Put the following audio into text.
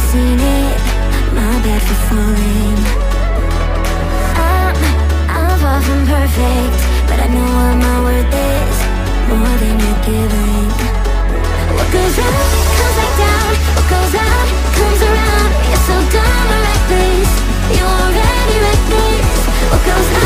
seen it, my bad for falling. I'm far from perfect, but I know what my worth is, more than you're giving. What goes up, comes back down. What goes out, comes around. You're so dumb and reckless, you already reckless. What goes